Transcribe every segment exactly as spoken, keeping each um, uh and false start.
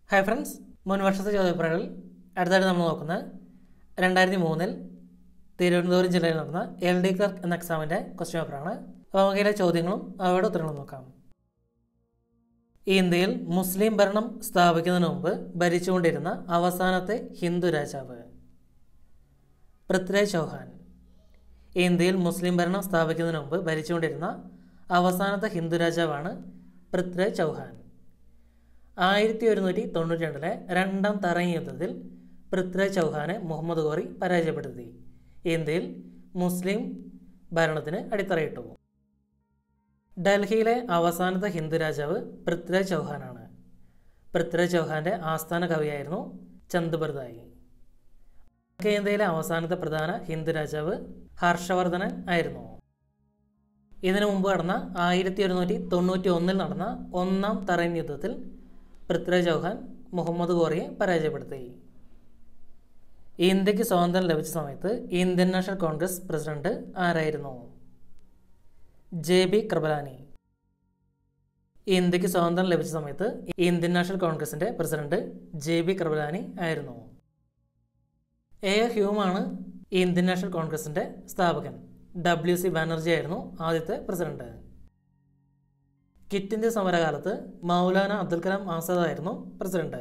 Hi friends, മുൻ വർഷത്തെ ചോദ്യപേപ്പറുകളിൽ അടുത്തായിട്ട് നമ്മൾ നോക്കുന്നത് രണ്ടായിരത്തി മൂന്നിൽ തിരുവനന്തപുരം ജില്ലയിൽ നടന്ന എൽ ഡി ക്ലർക്ക് എന്ന എക്സാമിൻ്റെ ക്വസ്റ്റ്യൻ പേപ്പറാണ്. അപ്പോൾ നമുക്ക് ഇതിലെ ചോദ്യങ്ങളും അവയുടെ ഉത്തരങ്ങളും നോക്കാം. ഇന്ത്യയിൽ മുസ്ലിം ഭരണം സ്ഥാപിക്കുന്നതിന് മുമ്പ് ഭരിച്ചുകൊണ്ടിരുന്ന അവസാനത്തെ ഹിന്ദു രാജാവ്? പൃഥ്വിരാജ് ചൗഹാൻ. ഇന്ത്യയിൽ മുസ്ലിം ഭരണം സ്ഥാപിക്കുന്നതിന് മുമ്പ് ഭരിച്ചുകൊണ്ടിരുന്ന അവസാനത്തെ ഹിന്ദു രാജാവാണ് പൃഥ്വിരാജ് ചൗഹാൻ. ആയിരത്തി ഒരുന്നൂറ്റി തൊണ്ണൂറ്റി രണ്ടിലെ രണ്ടാം തറങ്ങി യുദ്ധത്തിൽ പൃഥ്വിരാജ് ചൗഹാനെ മുഹമ്മദ് ഗോറി പരാജയപ്പെടുത്തി ഇന്ത്യയിൽ മുസ്ലിം ഭരണത്തിന് അടിത്തറയിട്ടു. ഡൽഹിയിലെ അവസാനത്തെ ഹിന്ദു രാജാവ് പൃഥ്വിരാജ് ചൗഹാനാണ്. പൃഥ്വിരാജ് ചൗഹാന്റെ ആസ്ഥാന കവിയായിരുന്നു ചന്ദ്ബർദായി. വടക്കേ ഇന്ത്യയിലെ അവസാനത്തെ പ്രധാന ഹിന്ദു രാജാവ് ഹർഷവർദ്ധനൻ ആയിരുന്നു. ഇതിനു മുമ്പ് നടന്ന ആയിരത്തി ഒരുന്നൂറ്റി തൊണ്ണൂറ്റി ഒന്നിൽ നടന്ന ഒന്നാം തറൈൻ യുദ്ധത്തിൽ പൃഥ്വിരാജ് ചൗഹാൻ മുഹമ്മദ് ഗോറിയെ പരാജയപ്പെടുത്തി. ഇന്ത്യക്ക് സ്വാതന്ത്ര്യം ലഭിച്ച സമയത്ത് ഇന്ത്യൻ നാഷണൽ കോൺഗ്രസ് പ്രസിഡന്റ് ആരായിരുന്നു? J B Kripalani. ഇന്ത്യക്ക് സ്വാതന്ത്ര്യം ലഭിച്ച സമയത്ത് ഇന്ത്യൻ നാഷണൽ കോൺഗ്രസിന്റെ പ്രസിഡന്റ് ജെ ബി കൃപലാനി ആയിരുന്നു. എ ഹ്യൂമാണ് ഇന്ത്യൻ നാഷണൽ കോൺഗ്രസിന്റെ സ്ഥാപകൻ. ഡബ്ല്യു സി ബാനർജി ആയിരുന്നു ആദ്യത്തെ പ്രസിഡന്റ്. ക്വിറ്റ് ഇന്ത്യ സമരകാലത്ത് മൗലാന അബ്ദുൽ കലാം ആസാദ് ആയിരുന്നു പ്രസിഡന്റ്.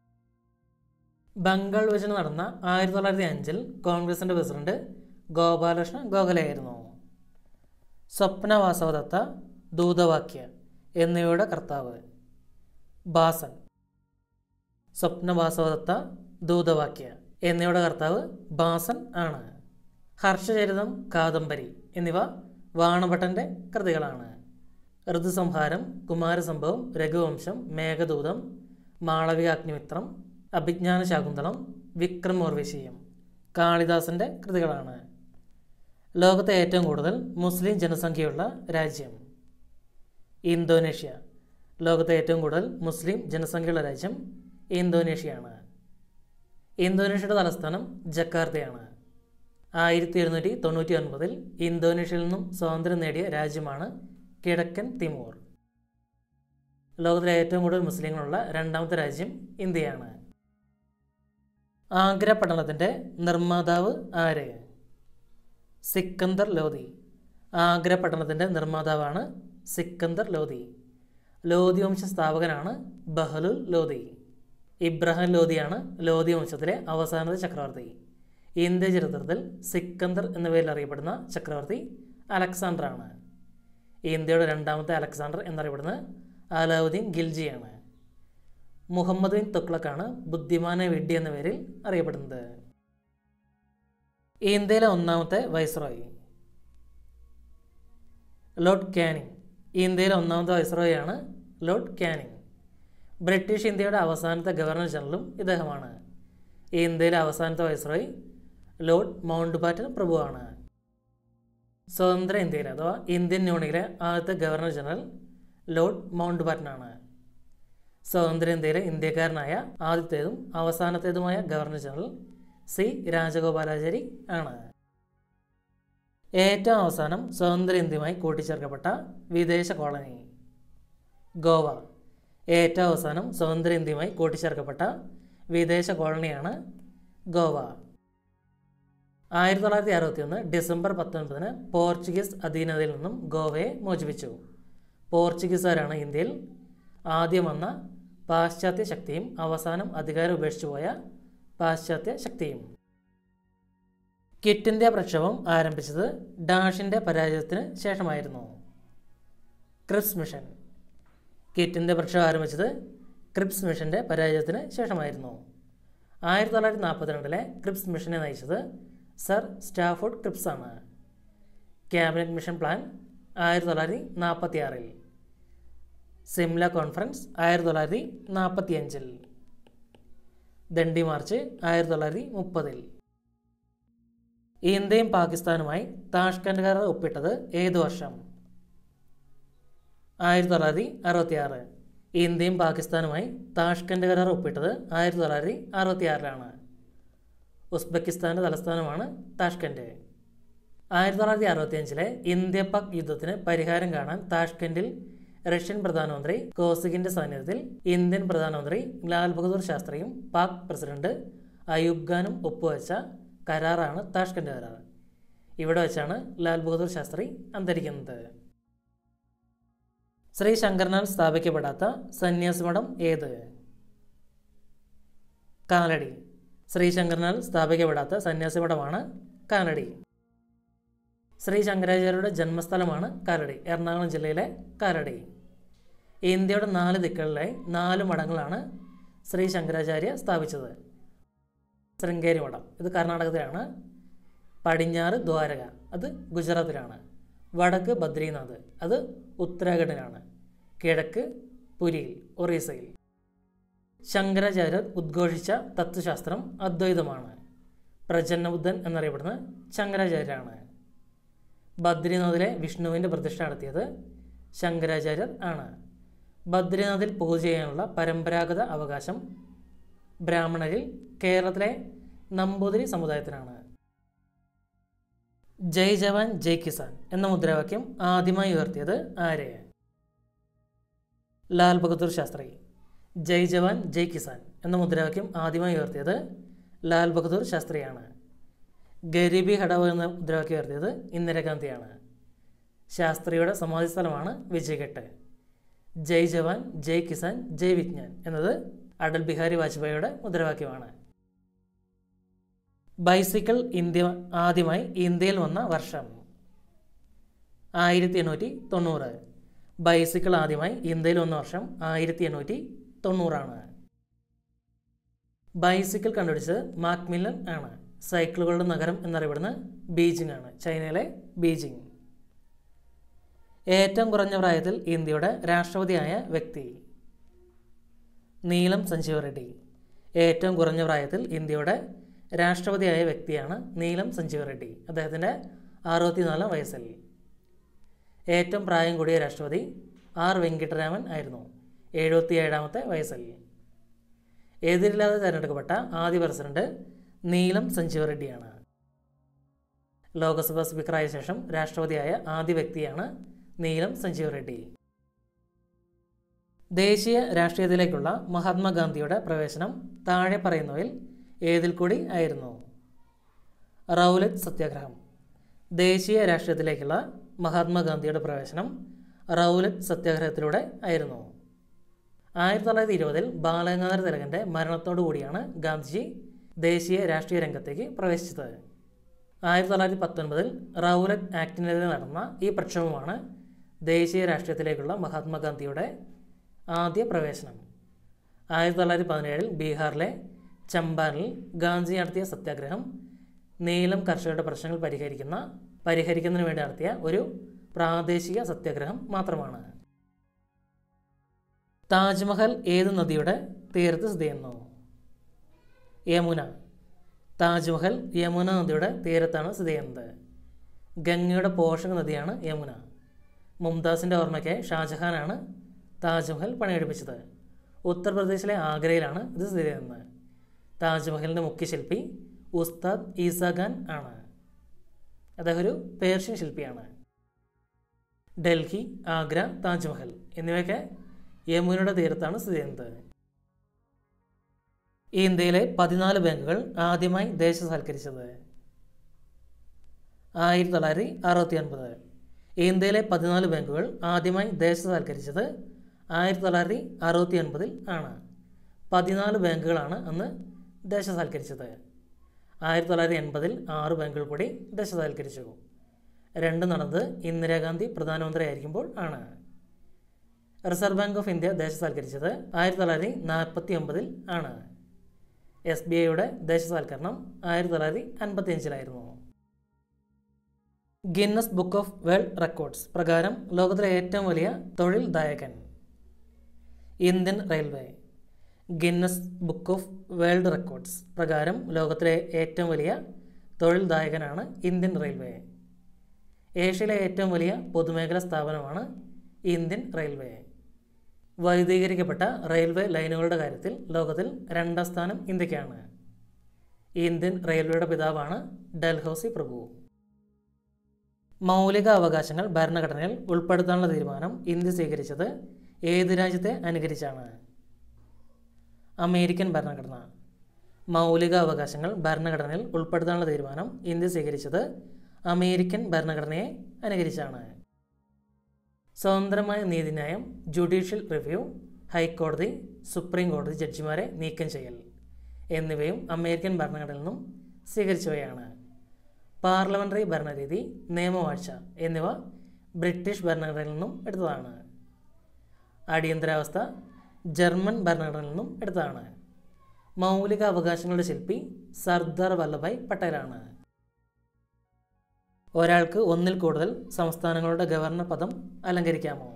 ബംഗാൾ വിഭജനം നടന്ന ആയിരത്തി തൊള്ളായിരത്തി അഞ്ചിൽ കോൺഗ്രസിന്റെ പ്രസിഡന്റ് ഗോപാലകൃഷ്ണ ഗോഖലെ ആയിരുന്നു. സ്വപ്ന വാസവദത്ത, ദൂതവാക്യ എന്നിവയുടെ കർത്താവ്? ബാസൻ. സ്വപ്ന വാസവദത്ത, ദൂതവാക്യ എന്നിവയുടെ കർത്താവ് ബാസൻ ആണ്. ഹർഷചരിതം, കാദംബരി എന്നിവ വാണഭട്ടന്റെ കൃതികളാണ്. ഋതുസംഹാരം, കുമാരസംഭവം, രഘുവംശം, മേഘദൂതം, മാളവികാഗ്നിമിത്രം, അഭിജ്ഞാന ശാകുന്തളം, വിക്രമോർവശീയം കാളിദാസന്റെ കൃതികളാണ്. ലോകത്തെ ഏറ്റവും കൂടുതൽ മുസ്ലിം ജനസംഖ്യയുള്ള രാജ്യം? ഇന്തോനേഷ്യ. ലോകത്തെ ഏറ്റവും കൂടുതൽ മുസ്ലിം ജനസംഖ്യയുള്ള രാജ്യം ഇന്തോനേഷ്യയാണ്. ഇന്തോനേഷ്യയുടെ തലസ്ഥാനം ജക്കാർത്തയാണ്. ആയിരത്തി എഴുന്നൂറ്റി തൊണ്ണൂറ്റി ഒൻപതിൽ ഇന്തോനേഷ്യയിൽ നിന്നും സ്വാതന്ത്ര്യം നേടിയ രാജ്യമാണ് കിഴക്കൻ തിമൂർ. ലോകത്തിലെ ഏറ്റവും കൂടുതൽ മുസ്ലിങ്ങളുള്ള രണ്ടാമത്തെ രാജ്യം ഇന്ത്യയാണ്. ആഗ്ര പട്ടണത്തിന്റെ നിർമ്മാതാവ് ആര്? സിക്കന്ദർ ലോധി. ആഗ്ര പട്ടണത്തിന്റെ നിർമ്മാതാവാണ് സിക്കന്ദർ ലോധി. ലോധി വംശ സ്ഥാപകനാണ് ബഹ്ലുൽ ലോധി. ഇബ്രാഹിം ലോധിയാണ് ലോധി വംശത്തിലെ അവസാനത്തെ ചക്രവർത്തി. ഇന്ത്യ ചരിത്രത്തിൽ സിക്കന്ദർ എന്ന പേരിൽ അറിയപ്പെടുന്ന ചക്രവർത്തി അലക്സാണ്ടർ ആണ്. ഇന്ത്യയുടെ രണ്ടാമത്തെ അലക്സാണ്ടർ എന്നറിയപ്പെടുന്നത് അലാവുദ്ദീൻ ഖിൽജിയാണ്. മുഹമ്മദ് ബിൻ തുഗ്ലക്കാണ് ബുദ്ധിമാനെ വിഡ്ഢി എന്ന പേരിൽ അറിയപ്പെടുന്നത്. ഇന്ത്യയിലെ ഒന്നാമത്തെ വൈസ്രോയി? Lord Canning. ഇന്ത്യയിലെ ഒന്നാമത്തെ വൈസ്രോയാണ് ലോർഡ് കാനിങ്. ബ്രിട്ടീഷ് ഇന്ത്യയുടെ അവസാനത്തെ ഗവർണർ ജനറലും ഇദ്ദേഹമാണ്. ഇന്ത്യയിലെ അവസാനത്തെ വൈസ്രോയി ലോർഡ് മൗണ്ട് ബാറ്റൻ പ്രഭുവാണ്. സ്വതന്ത്ര ഇന്ത്യയിലെ അഥവാ ഇന്ത്യൻ യൂണിയനിലെ ആദ്യത്തെ ഗവർണർ ജനറൽ ലോർഡ് മൗണ്ട് ബാറ്റനാണ്. സ്വതന്ത്ര ഇന്ത്യയിലെ ഇന്ത്യക്കാരനായ ആദ്യത്തേതും അവസാനത്തേതുമായ ഗവർണർ ജനറൽ സി രാജഗോപാലാചാരി ആണ്. ഏറ്റവും അവസാനം സ്വതന്ത്ര ഇന്ത്യയുമായി കൂട്ടിച്ചേർക്കപ്പെട്ട വിദേശ കോളനി? ഗോവ. ഏറ്റവും അവസാനം സ്വതന്ത്ര ഇന്ത്യയുമായി കൂട്ടിച്ചേർക്കപ്പെട്ട വിദേശ കോളനിയാണ് ഗോവ. ആയിരത്തി തൊള്ളായിരത്തി അറുപത്തി ഒന്ന് ഡിസംബർ പത്തൊൻപതിന് പോർച്ചുഗീസ് അധീനതയിൽ നിന്നും ഗോവയെ മോചിപ്പിച്ചു. പോർച്ചുഗീസുകാരാണ് ഇന്ത്യയിൽ ആദ്യം വന്ന പാശ്ചാത്യ ശക്തിയും അവസാനം അധികാരം ഉപേക്ഷിച്ചു പോയ പാശ്ചാത്യ ശക്തിയും. ക്വിറ്റ് ഇന്ത്യ പ്രക്ഷോഭം ആരംഭിച്ചത് ഡാഷിന്റെ പരാജയത്തിന് ശേഷമായിരുന്നു. Cripps mission. ക്വിറ്റ് ഇന്ത്യ പ്രക്ഷോഭം ആരംഭിച്ചത് ക്രിപ്സ് മിഷന്റെ പരാജയത്തിന് ശേഷമായിരുന്നു. ആയിരത്തി തൊള്ളായിരത്തി നാൽപ്പത്തിരണ്ടിലെ ക്രിപ്സ് മിഷനെ നയിച്ചത് സർ സ്റ്റാഫോർഡ് ക്രിപ്സ് ആണ്. ക്യാബിനറ്റ് മിഷൻ പ്ലാൻ ആയിരത്തി തൊള്ളായിരത്തി നാൽപ്പത്തി ആറിൽ. സിംല കോൺഫറൻസ് ആയിരത്തി തൊള്ളായിരത്തി നാൽപ്പത്തി അഞ്ചിൽ. ദണ്ഡി മാർച്ച് ആയിരത്തി തൊള്ളായിരത്തി മുപ്പതിൽ. ഇന്ത്യയും പാകിസ്ഥാനുമായി താഷ്കന്റ് കരാർ ഒപ്പിട്ടത് ഏതു വർഷം? ആയിരത്തി തൊള്ളായിരത്തി അറുപത്തി ആറ്. ഇന്ത്യയും പാകിസ്ഥാനുമായി താഷ്കന്റ് കരാർ ഒപ്പിട്ടത് ആയിരത്തി തൊള്ളായിരത്തി അറുപത്തി ആറിലാണ്. ഉസ്ബെക്കിസ്ഥാന്റെ തലസ്ഥാനമാണ് താഷ്കന്റ്. ആയിരത്തി തൊള്ളായിരത്തി അറുപത്തി അഞ്ചിലെ ഇന്ത്യ പാക് യുദ്ധത്തിന് പരിഹാരം കാണാൻ താഷ്കന്റിൽ റഷ്യൻ പ്രധാനമന്ത്രി കോസിഗിന്റെ സാന്നിധ്യത്തിൽ ഇന്ത്യൻ പ്രധാനമന്ത്രി ലാൽ ബഹദൂർ ശാസ്ത്രിയും പാക് പ്രസിഡന്റ് അയൂബ് ഖാനും ഒപ്പുവെച്ച കരാറാണ് താഷ്കന്റ് കരാർ. ഇവിടെ വെച്ചാണ് ലാൽ ബഹദൂർ ശാസ്ത്രി അന്തരിക്കുന്നത്. ശ്രീ ശങ്കരനാൽ സ്ഥാപിക്കപ്പെടാത്ത സന്യാസിമഠം ഏത്? കാലടി. ശ്രീ ശങ്കരനാൽ സ്ഥാപിക്കപ്പെടാത്ത സന്യാസിമഠമാണ് കാലടി. ശ്രീ ശങ്കരാചാര്യരുടെ ജന്മസ്ഥലമാണ് കാലടി, എറണാകുളം ജില്ലയിലെ കാലടി. ഇന്ത്യയുടെ നാല് ദിക്കുകളിലായി നാല് മഠങ്ങളാണ് ശ്രീ ശങ്കരാചാര്യ സ്ഥാപിച്ചത്. ശൃംഗേരി മഠം, ഇത് കർണാടകത്തിലാണ്. പടിഞ്ഞാറ് ദ്വാരക, അത് ഗുജറാത്തിലാണ്. വടക്ക് ബദ്രീനാഥ്, അത് ഉത്തരാഖണ്ഡിലാണ്. കിഴക്ക് പുരിയിൽ, ഒറീസയിൽ. ശങ്കരാചാര്യർ ഉദ്ഘോഷിച്ച തത്വശാസ്ത്രം അദ്വൈതമാണ്. പ്രജന്നബുദ്ധൻ എന്നറിയപ്പെടുന്നത് ശങ്കരാചാര്യരാണ്. ബദ്രീനാഥിലെ വിഷ്ണുവിൻ്റെ പ്രതിഷ്ഠ നടത്തിയത് ശങ്കരാചാര്യർ ആണ്. ബദ്രീനാഥിൽ പൂജ ചെയ്യാനുള്ള പരമ്പരാഗത അവകാശം ബ്രാഹ്മണരിൽ കേരളത്തിലെ നമ്പൂതിരി സമുദായത്തിനാണ്. ജയ് ജവാൻ ജയ് കിസാൻ എന്ന മുദ്രാവാക്യം ആദ്യമായി ഉയർത്തിയത് ആര്? ലാൽ ബഹദൂർ ശാസ്ത്രി. ജയ് ജവാൻ ജയ് കിസാൻ എന്ന മുദ്രാവാക്യം ആദ്യമായി ഉയർത്തിയത് ലാൽ ബഹദൂർ ശാസ്ത്രിയാണ്. ഗരീബി ഹഠാവോ എന്ന മുദ്രാവാക്യം ഉയർത്തിയത് ഇന്ദിരാഗാന്ധിയാണ്. ശാസ്ത്രിയുടെ സമാധി സ്ഥലമാണ് വിജയ്ഘട്ട്. ജയ് ജവാൻ ജയ് കിസാൻ ജയ് വിജ്ഞാൻ എന്നത് അടൽ ബിഹാരി വാജ്പേയിയുടെ മുദ്രാവാക്യമാണ്. ബൈസിക്കിൾ ഇന്ത്യ ആദ്യമായി ഇന്ത്യയിൽ വന്ന വർഷം ആയിരത്തി എണ്ണൂറ്റി തൊണ്ണൂറ്. ബൈസിക്കിൾ ആദ്യമായി ഇന്ത്യയിൽ വന്ന വർഷം ആയിരത്തി എണ്ണൂറ്റി തൊണ്ണൂറാണ്. ബൈസിക്കിൾ കണ്ടുപിടിച്ചത് മാക്മില്ലൻ ആണ്. സൈക്കിളുകളുടെ നഗരം എന്നറിയപ്പെടുന്ന ബീജിംഗ് ആണ്, ചൈനയിലെ ബീജിംഗ്. ഏറ്റവും കുറഞ്ഞ പ്രായത്തിൽ ഇന്ത്യയുടെ രാഷ്ട്രപതിയായ വ്യക്തി നീലം സഞ്ജീവ റെഡ്ഡി. ഏറ്റവും കുറഞ്ഞ പ്രായത്തിൽ ഇന്ത്യയുടെ രാഷ്ട്രപതിയായ വ്യക്തിയാണ് നീലം സഞ്ജീവ റെഡ്ഡി. അദ്ദേഹത്തിൻ്റെ അറുപത്തിനാലാം വയസ്സിൽ. ഏറ്റവും പ്രായം കൂടിയ രാഷ്ട്രപതി ആർ വെങ്കിട്ടരാമൻ ആയിരുന്നു, എഴുപത്തി ഏഴാമത്തെ വയസ്സിൽ. എതിരില്ലാതെ തിരഞ്ഞെടുക്കപ്പെട്ട ആദ്യ പ്രസിഡന്റ് നീലം സഞ്ജീവ റെഡ്ഡിയാണ്. ലോക്സഭാ സ്പീക്കറായ ശേഷം രാഷ്ട്രപതിയായ ആദ്യ വ്യക്തിയാണ് നീലം സഞ്ജീവ റെഡ്ഡി. ദേശീയ രാഷ്ട്രീയത്തിലേക്കുള്ള മഹാത്മാഗാന്ധിയുടെ പ്രവേശനം താഴെ പറയുന്നവയിൽ ഏതിൽ കൂടി ആയിരുന്നു? റൗലറ്റ് സത്യാഗ്രഹം. ദേശീയ രാഷ്ട്രീയത്തിലേക്കുള്ള മഹാത്മാഗാന്ധിയുടെ പ്രവേശനം റൗലറ്റ് സത്യാഗ്രഹത്തിലൂടെ ആയിരുന്നു. ആയിരത്തി തൊള്ളായിരത്തി ഇരുപതിൽ ബാലഗംഗാധര തിലകൻ്റെ മരണത്തോടു കൂടിയാണ് ഗാന്ധിജി ദേശീയ രാഷ്ട്രീയ രംഗത്തേക്ക് പ്രവേശിച്ചത്. ആയിരത്തി തൊള്ളായിരത്തി പത്തൊൻപതിൽ റൗലറ്റ് ആക്ടിനെതിരെ നടന്ന ഈ പ്രക്ഷോഭമാണ് ദേശീയ രാഷ്ട്രീയത്തിലേക്കുള്ള മഹാത്മാഗാന്ധിയുടെ ആദ്യ പ്രവേശനം. ആയിരത്തി തൊള്ളായിരത്തി പതിനേഴിൽ ബീഹാറിലെ ചമ്പാരനിൽ ഗാന്ധി നടത്തിയ സത്യാഗ്രഹം നീലം കർഷകരുടെ പ്രശ്നങ്ങൾ പരിഹരിക്കുന്ന പരിഹരിക്കുന്നതിന് വേണ്ടി നടത്തിയ ഒരു പ്രാദേശിക സത്യാഗ്രഹം മാത്രമാണ്. താജ്മഹൽ ഏത് നദിയുടെ തീരത്ത് സ്ഥിതി ചെയ്യുന്നു? യമുന. താജ്മഹൽ യമുന നദിയുടെ തീരത്താണ് സ്ഥിതി ചെയ്യുന്നത്. ഗംഗയുടെ പോഷക നദിയാണ് യമുന. മുംതാസിൻ്റെ ഓർമ്മയ്ക്കായി ഷാജഹാനാണ് താജ്മഹൽ പണിയെടുപ്പിച്ചത്. ഉത്തർപ്രദേശിലെ ആഗ്രയിലാണ് ഇത് സ്ഥിതി ചെയ്യുന്നത്. താജ്മഹലിൻ്റെ മുഖ്യശില്പി ഉസ്താദ് ഈസാ ഖാൻ ആണ്. അദ്ദേഹം ഒരു പേർഷ്യൻ ശില്പിയാണ്. ഡൽഹി, ആഗ്ര, താജ്മഹൽ എന്നിവയൊക്കെ യമുനയുടെ തീരത്താണ് സ്ഥിതി ചെയ്യുന്നത്. ഇന്ത്യയിലെ പതിനാല് ബാങ്കുകൾ ആദ്യമായി ദേശസാൽക്കരിച്ചത് ആയിരത്തി തൊള്ളായിരത്തി അറുപത്തി ഒൻപത്. ഇന്ത്യയിലെ പതിനാല് ബാങ്കുകൾ ആദ്യമായി ദേശസാൽക്കരിച്ചത് ആയിരത്തി തൊള്ളായിരത്തി അറുപത്തി ഒൻപതിൽ ആണ്. പതിനാല് ബാങ്കുകളാണ് അന്ന് ദേശസാൽക്കരിച്ചത്. ആയിരത്തി തൊള്ളായിരത്തി എൺപതിൽ ആറ് ബാങ്കുകൾ കൂടി ദേശസാൽക്കരിച്ചു. രണ്ട് നടന്നത് ഇന്ദിരാഗാന്ധി പ്രധാനമന്ത്രി ആയിരിക്കുമ്പോൾ ആണ്. റിസർവ് ബാങ്ക് ഓഫ് ഇന്ത്യ ദേശസാൽക്കരിച്ചത് ആയിരത്തി തൊള്ളായിരത്തി നാൽപ്പത്തി ഒമ്പതിൽ ആണ്. എസ് ബി ഐയുടെ ദേശസാൽക്കരണം ആയിരത്തി തൊള്ളായിരത്തി അൻപത്തി അഞ്ചിലായിരുന്നു. Guinness Book of World Records പ്രകാരം ലോകത്തിലെ ഏറ്റവും വലിയ തൊഴിൽ ദായകൻ Indian Railway. Guinness Book of World Records പ്രകാരം ലോകത്തിലെ ഏറ്റവും വലിയ തൊഴിൽ ദായകനാണ് ഇന്ത്യൻ റെയിൽവേ. ഏഷ്യയിലെ ഏറ്റവും വലിയ പൊതുമേഖലാ സ്ഥാപനമാണ് ഇന്ത്യൻ റെയിൽവേ. വൈദ്യുതീകരിക്കപ്പെട്ട റെയിൽവേ ലൈനുകളുടെ കാര്യത്തിൽ ലോകത്തിൽ രണ്ടാം സ്ഥാനം ഇന്ത്യക്കാണ്. ഇന്ത്യൻ റെയിൽവേയുടെ പിതാവാണ് ഡൽഹൌസി പ്രഭു. മൗലിക അവകാശങ്ങൾ ഭരണഘടനയിൽ ഉൾപ്പെടുത്താനുള്ള തീരുമാനം ഇന്ത്യ സ്വീകരിച്ചത് ഏത് രാജ്യത്തെ അനുകരിച്ചാണ്? അമേരിക്കൻ ഭരണഘടന. മൗലിക അവകാശങ്ങൾ ഭരണഘടനയിൽ ഉൾപ്പെടുത്താനുള്ള തീരുമാനം ഇന്ത്യ സ്വീകരിച്ചത് അമേരിക്കൻ ഭരണഘടനയെ അനുകരിച്ചാണ്. സ്വതന്ത്രമായ നീതിന്യായം, ജുഡീഷ്യൽ റിവ്യൂ, ഹൈക്കോടതി, സുപ്രീം കോടതി ജഡ്ജിമാരെ നീക്കം ചെയ്യൽ എന്നിവയും അമേരിക്കൻ ഭരണഘടനയിൽ നിന്നും സ്വീകരിച്ചവയാണ്. പാർലമെൻ്ററി ഭരണരീതി, നിയമവാഴ്ച എന്നിവ ബ്രിട്ടീഷ് ഭരണഘടനയിൽ നിന്നും എടുത്തതാണ്. അടിയന്തരാവസ്ഥ ജർമ്മൻ ഭരണഘടനയിൽ നിന്നും എടുത്തതാണ്. മൗലിക അവകാശങ്ങളുടെ ശില്പി സർദാർ വല്ലഭായ് പട്ടേലാണ്. ഒരാൾക്ക് ഒന്നിൽ കൂടുതൽ സംസ്ഥാനങ്ങളുടെ ഗവർണർ പദം അലങ്കരിക്കാമോ?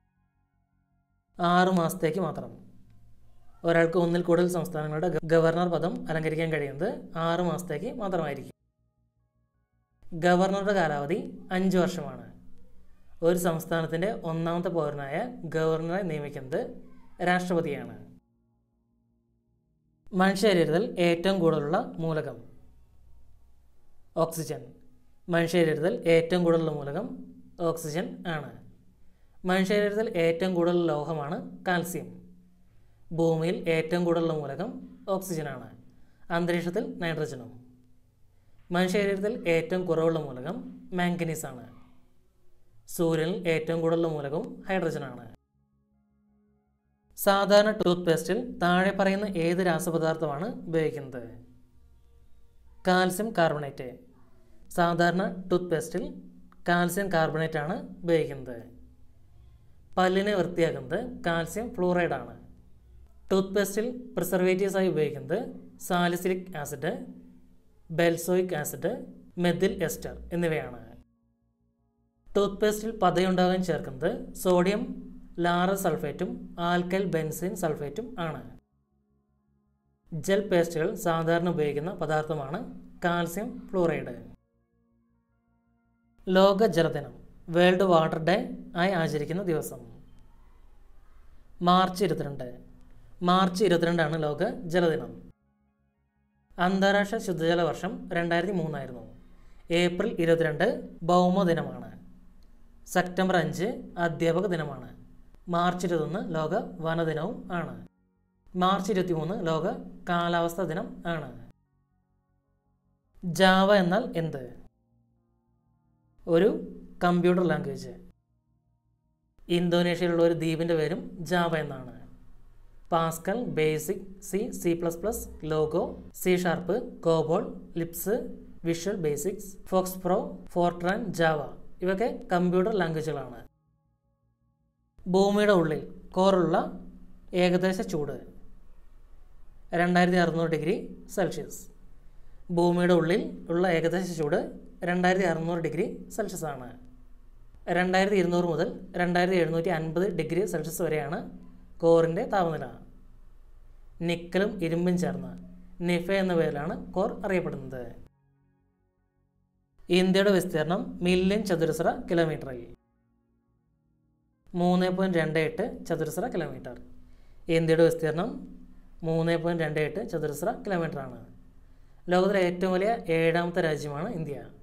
ആറു മാസത്തേക്ക് മാത്രം. ഒരാൾക്ക് ഒന്നിൽ കൂടുതൽ സംസ്ഥാനങ്ങളുടെ ഗവർണർ പദം അലങ്കരിക്കാൻ കഴിയുന്നത് ആറു മാസത്തേക്ക് മാത്രമായിരിക്കും. ഗവർണറുടെ കാലാവധി അഞ്ച് വർഷമാണ്. ഒരു സംസ്ഥാനത്തിൻ്റെ ഒന്നാമത്തെ പൗരനായ ഗവർണറെ നിയമിക്കുന്നത് രാഷ്ട്രപതിയാണ്. മനുഷ്യശരീരത്തിൽ ഏറ്റവും കൂടുതലുള്ള മൂലകം ഓക്സിജൻ. മനുഷ്യശരീരത്തിൽ ഏറ്റവും കൂടുതലുള്ള മൂലകം ഓക്സിജൻ ആണ്. മനുഷ്യശരീരത്തിൽ ഏറ്റവും കൂടുതൽ ലോഹമാണ് കാൽസ്യം. ഭൂമിയിൽ ഏറ്റവും കൂടുതലുള്ള മൂലകം ഓക്സിജനാണ്. അന്തരീക്ഷത്തിൽ നൈട്രജനും. മനുഷ്യശരീരത്തിൽ ഏറ്റവും കുറവുള്ള മൂലകം മാംഗനീസാണ്. സൂര്യനിൽ ഏറ്റവും കൂടുതലുള്ള മൂലകവും ഹൈഡ്രജനാണ്. സാധാരണ ടൂത്ത് പേസ്റ്റിൽ താഴെ പറയുന്ന ഏത് രാസപദാർത്ഥമാണ് ഉപയോഗിക്കുന്നത്? Calcium carbonate. സാധാരണ ടൂത്ത് പേസ്റ്റിൽ കാൽസ്യം കാർബണേറ്റ് ആണ് ഉപയോഗിക്കുന്നത്. പല്ലിനെ വൃത്തിയാക്കുന്നത് കാൽസ്യം ഫ്ലൂറൈഡാണ്. ടൂത്ത് പേസ്റ്റിൽ പ്രിസർവേറ്റീവ്സായി ഉപയോഗിക്കുന്നത് salicylic acid, benzoic acid, methyl ester എന്നിവയാണ്. ടൂത്ത് പേസ്റ്റിൽ പതയുണ്ടാകാൻ ചേർക്കുന്നത് സോഡിയം ലാറൽ സൾഫേറ്റും ആൽക്കൈൽ ബെൻസീൻ സൾഫേറ്റും ആണ്. ജെൽ പേസ്റ്റുകൾ സാധാരണ ഉപയോഗിക്കുന്ന പദാർത്ഥമാണ് കാൽസ്യം ഫ്ലൂറൈഡ്. ലോക ജലദിനം വേൾഡ് വാട്ടർ ഡേ ആയി ആചരിക്കുന്ന ദിവസം മാർച്ച് ഇരുപത്തിരണ്ട്. മാർച്ച് ഇരുപത്തിരണ്ടാണ് ലോക ജലദിനം. അന്താരാഷ്ട്ര ശുദ്ധജല വർഷം രണ്ടായിരത്തി മൂന്നായിരുന്നു. ഏപ്രിൽ ഇരുപത്തിരണ്ട് ഭൗമദിനമാണ്. സെപ്റ്റംബർ അഞ്ച് അധ്യാപക ദിനമാണ്. മാർച്ച് ഇരുപത്തൊന്ന് ലോക വനദിനവും ആണ്. മാർച്ച് ഇരുപത്തി മൂന്ന് ലോക കാലാവസ്ഥാ ദിനം ആണ്. ജാവ എന്നാൽ എന്ത്? ഒരു കമ്പ്യൂട്ടർ ലാംഗ്വേജ്. ഇന്തോനേഷ്യയിലുള്ള ഒരു ദ്വീപിൻ്റെ പേരും ജാവ എന്നാണ്. Pascal, basic, C, C plus plus, logo, C sharp, COBOL, lips, visual basics, Fox pro, Fortran, Java ഇവയൊക്കെ കമ്പ്യൂട്ടർ ലാംഗ്വേജുകളാണ്. ഭൂമിയുടെ ഉള്ളിൽ കോറുള്ള ഏകദേശ ചൂട് രണ്ടായിരത്തി അറുന്നൂറ് ഡിഗ്രി സെൽഷ്യസ്. ഭൂമിയുടെ ഉള്ളിൽ ഉള്ള ഏകദേശ ചൂട് രണ്ടായിരത്തി അറുന്നൂറ് ഡിഗ്രി സെൽഷ്യസ് ആണ്. രണ്ടായിരത്തി ഇരുന്നൂറ് മുതൽ രണ്ടായിരത്തി എഴുന്നൂറ്റി അൻപത് ഡിഗ്രി സെൽഷ്യസ് വരെയാണ് കോറിൻ്റെ താപനില. നിക്കലും ഇരുമ്പും ചേർന്ന് നിഫ എന്ന പേരിലാണ് കോർ അറിയപ്പെടുന്നത്. ഇന്ത്യയുടെ വിസ്തീർണം മില്യൺ ചതുരശ്ര കിലോമീറ്ററിൽ മൂന്ന് പോയിൻറ്റ് രണ്ട് എട്ട് ചതുരശ്ര കിലോമീറ്റർ. ഇന്ത്യയുടെ വിസ്തീർണം മൂന്ന് പോയിൻറ്റ് രണ്ട് എട്ട് ചതുരശ്ര കിലോമീറ്ററാണ്. ലോകത്തിലെ ഏറ്റവും വലിയ ഏഴാമത്തെ രാജ്യമാണ് ഇന്ത്യ.